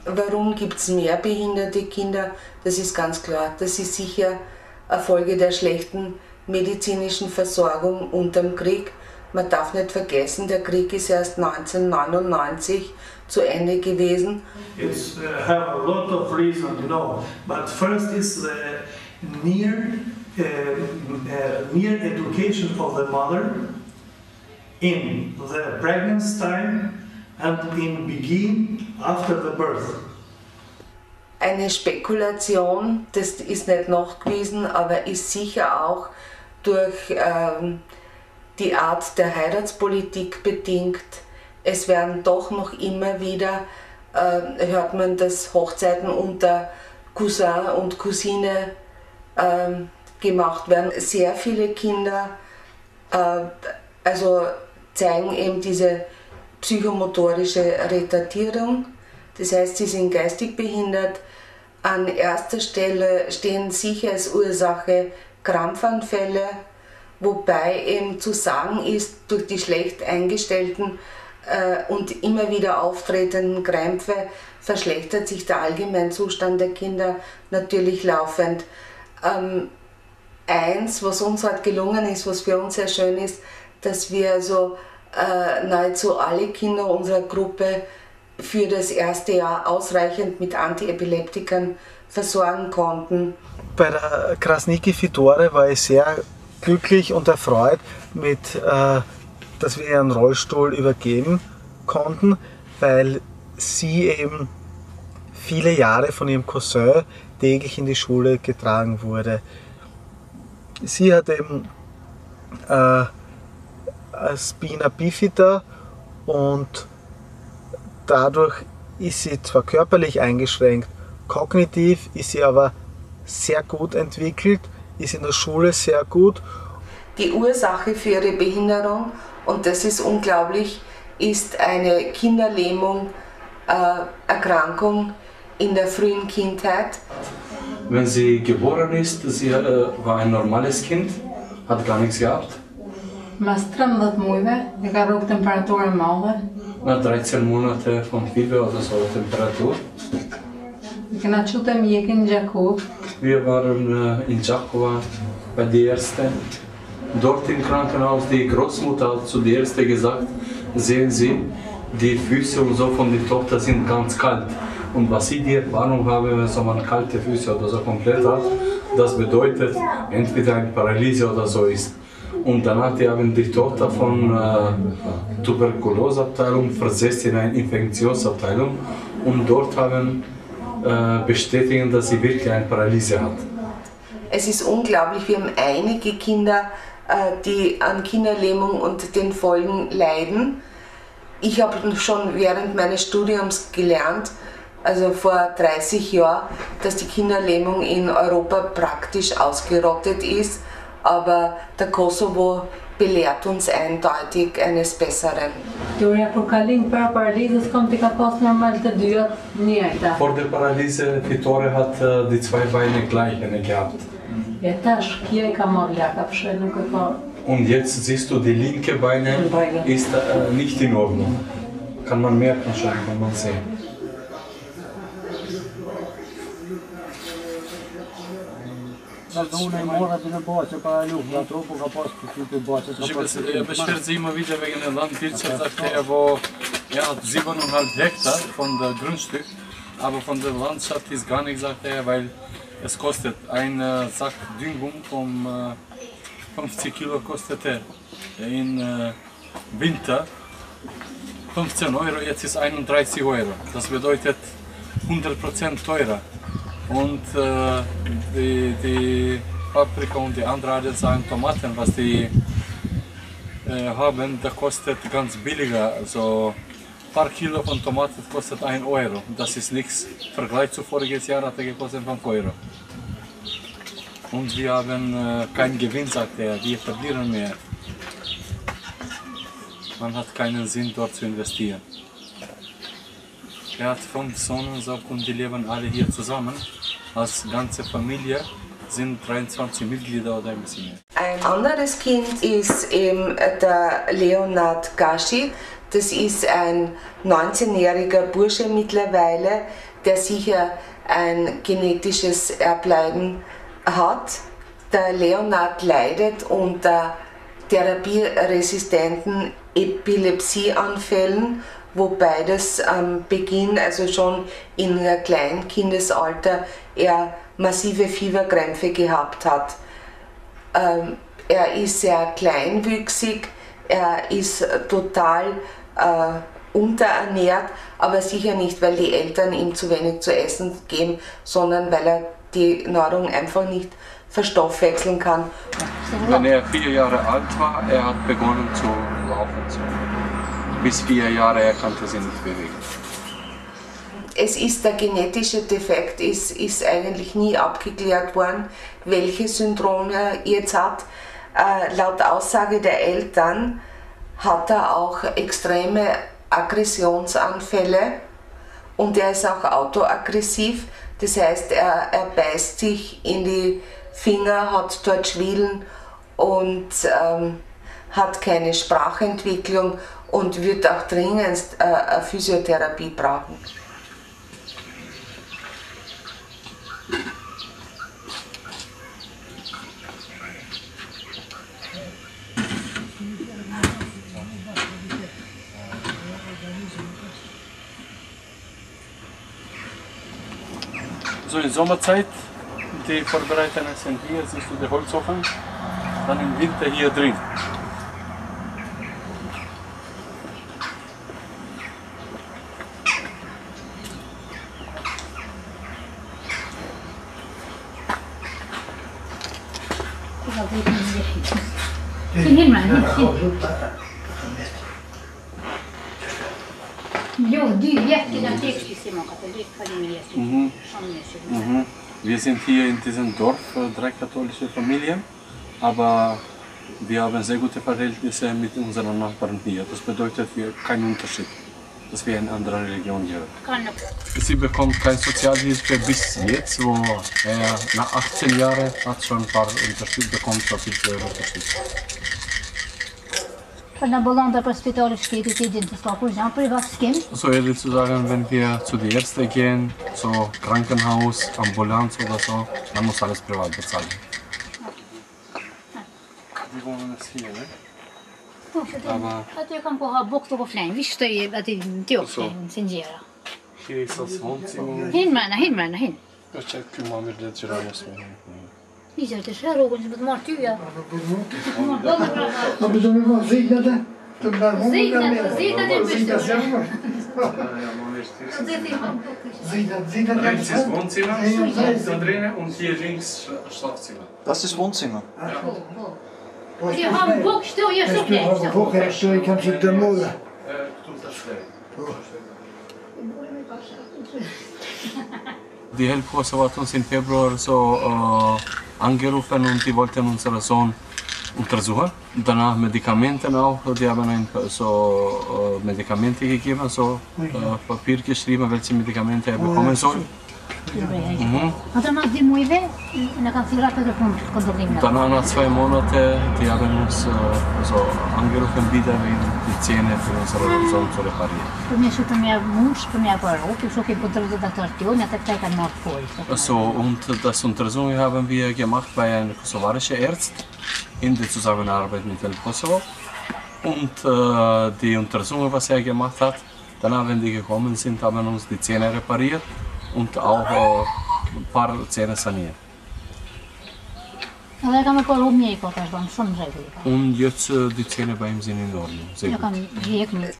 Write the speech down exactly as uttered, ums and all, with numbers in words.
Warum gibt es mehr behinderte Kinder? Das ist ganz klar. Das ist sicher eine Folge der schlechten medizinischen Versorgung unterm Krieg. Man darf nicht vergessen, der Krieg ist erst neunzehnhundertneunundneunzig zu Ende gewesen. It's uh, have a lot of reason, you know. But first is the near uh, uh, near education of the mother in the pregnancy time and in begin after the birth. Eine Spekulation, das ist nicht nachgewiesen, aber ist sicher auch durch ähm, die Art der Heiratspolitik bedingt. Es werden doch noch immer wieder, äh, hört man, dass Hochzeiten unter Cousin und Cousine äh, gemacht werden. Sehr viele Kinder äh, also zeigen eben diese psychomotorische Retardierung. Das heißt, sie sind geistig behindert. An erster Stelle stehen sicher als Ursache Krampfanfälle, wobei eben zu sagen ist, durch die schlecht eingestellten äh, und immer wieder auftretenden Krämpfe verschlechtert sich der Allgemeinzustand der Kinder natürlich laufend. Ähm, eins, was uns halt gelungen ist, was für uns sehr schön ist, dass wir also äh, nahezu alle Kinder unserer Gruppe für das erste Jahr ausreichend mit Antiepileptikern versorgen konnten. Bei der Krasniki Fitore war ich sehr glücklich und erfreut, mit, äh, dass wir ihren Rollstuhl übergeben konnten, weil sie eben viele Jahre von ihrem Cousin täglich in die Schule getragen wurde. Sie hat eben äh, Spina bifida und dadurch ist sie zwar körperlich eingeschränkt, kognitiv ist sie aber sehr gut entwickelt, ist in der Schule sehr gut. Die Ursache für ihre Behinderung, und das ist unglaublich, ist eine Kinderlähmung, äh, Erkrankung in der frühen Kindheit. Wenn sie geboren ist, sie äh, war ein normales Kind, hat gar nichts gehabt. Mas tremblët mujve, e ka rrugë temperaturë e madhe. Nach dreizehn Monate von Fieber oder so Temperatur. Kena qute mjekin Gjakov. Wir waren äh, in Jakova bei der Ärzte. Dort im Krankenhaus, die Großmutter hat zu der Ärzte gesagt, sehen Sie, die Füße und so von der Tochter sind ganz kalt. Und was sie die Erfahrung haben, wenn man kalte Füße oder so komplett hat, das bedeutet entweder eine Paralyse oder so ist. Und danach die haben die Tochter von äh, Tuberkuloseabteilung versetzt in eine Infektionsabteilung und dort haben äh, bestätigt, dass sie wirklich eine Paralyse hat. Es ist unglaublich, wir haben einige Kinder, äh, die an Kinderlähmung und den Folgen leiden. Ich habe schon während meines Studiums gelernt, also vor dreißig Jahren, dass die Kinderlähmung in Europa praktisch ausgerottet ist. Aber der Kosovo belehrt uns eindeutig eines Besseren. Vor der Paralyse, Fitore hat äh, die zwei Beine gleich gehabt. Und jetzt siehst du, die linke Beine ist äh, nicht in Ordnung. Kann man merken schon, kann man sehen. Er beschwert sich immer wieder wegen der Landwirtschaft, sagte er, wo er hat siebeneinhalb Hektar von der Grundstück, aber von der Landschaft ist gar nichts, sagte er, weil es kostet ein Sack Düngung um fünfzig Kilo kostet er in Winter fünfzehn Euro, jetzt ist einunddreißig Euro. Das bedeutet hundert Prozent teurer. Und äh, die, die Paprika und die anderen sagen Tomaten, was die äh, haben, das kostet ganz billiger. Also ein paar Kilo von Tomaten kostet ein Euro. Das ist nichts. Im Vergleich zu voriges Jahr hat er gekostet fünf Euro. Und wir haben äh, keinen Gewinn, sagt er. Wir etablieren mehr. Man hat keinen Sinn, dort zu investieren. Er hat fünf Söhne und die leben alle hier zusammen. Als ganze Familie sind dreiundzwanzig Mitglieder oder ein bisschen mehr. Ein anderes Kind ist eben der Leonard Gashi. Das ist ein neunzehnjähriger Bursche mittlerweile, der sicher ein genetisches Erbleiden hat. Der Leonard leidet unter therapieresistenten Epilepsieanfällen, wobei das am Beginn, also schon in einem kleinen Kindesalter, er massive Fieberkrämpfe gehabt hat. Ähm, er ist sehr kleinwüchsig, er ist total äh, unterernährt, aber sicher nicht, weil die Eltern ihm zu wenig zu essen geben, sondern weil er die Nahrung einfach nicht verstoffwechseln kann. Wenn er vier Jahre alt war, er hat begonnen zu laufen. Bis vier Jahre, er konnte sich nicht bewegen. Es ist der genetische Defekt, ist, ist eigentlich nie abgeklärt worden, welche Syndrom er jetzt hat. Äh, laut Aussage der Eltern hat er auch extreme Aggressionsanfälle und er ist auch autoaggressiv. Das heißt, er, er beißt sich in die Finger, hat dort Schwielen und ähm, hat keine Sprachentwicklung und wird auch dringend äh, eine Physiotherapie brauchen. So in Sommerzeit, die Vorbereitungen sind hier, siehst du den Holzofen, dann im Winter hier drin. Mhm. Mhm. Wir sind hier in diesem Dorf, drei katholische Familien, aber wir haben sehr gute Verhältnisse mit unseren Nachbarn hier. Das bedeutet, wir haben keinen Unterschied, dass wir in einer anderen Religion gehören. Sie bekommt keine Sozialhilfe bis jetzt, wo er nach achtzehn Jahren hat schon ein paar Unterschied bekommen, dass ich unterstütze. So ehrlich zu sagen, wenn wir zu der Ärzte gehen, so Krankenhaus, Ambulanz oder so, dann muss alles privat bezahlen. Wir wohnen jetzt hier, ne? Aber hier ist das Wohnzimmer. Hin معنا hin معنا hin. Jag checkar hur man vill det göra måste vi. إذا تشهروا كنت بتمرتوها. ما بدهم يبقوا زينة زينة زينة زينة زينة Rechts ist Wohnzimmer, da drinnen und hier links Schlafzimmer. Das ist Wohnzimmer. Die haben Bockstå, jag såg det. Jag kan sitta måla. Die Helferkurs hat uns im Februar so äh, angerufen und die wollten unseren Sohn untersuchen. Danach Medikamente auch, die haben ein, so äh, Medikamente gegeben, so äh, Papier geschrieben, welche Medikamente er bekommen soll. Mhm. Danach nach zwei Monaten, die haben uns äh, so angerufen, wieder die Zähne für unseren Sohn zu reparieren. So, und das Untersuchung haben wir gemacht bei einem kosovarischen Arzt in der Zusammenarbeit mit dem Kosovo. Und äh, die Untersuchung, was er gemacht hat, danach, wenn die gekommen sind, haben uns die Zähne repariert und auch äh, ein paar Zähne saniert. Und jetzt äh, die Zähne bei ihm sind in Ordnung. Sehr gut.